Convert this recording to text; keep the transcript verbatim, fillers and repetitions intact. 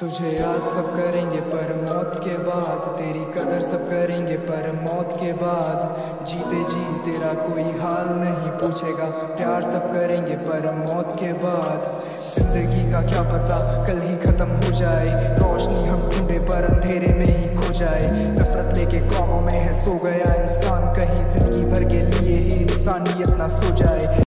तुझे याद सब करेंगे पर मौत के बाद, तेरी कदर सब करेंगे पर मौत के बाद। जीते जी तेरा कोई हाल नहीं पूछेगा, प्यार सब करेंगे पर मौत के बाद। जिंदगी का क्या पता कल ही खत्म हो जाए, रोशनी हम ढूंढे पर अंधेरे में ही खो जाए। नफरत लेके ख्वाबों में है सो गया इंसान, कहीं जिंदगी भर के लिए ही इंसानियत ना सो जाए।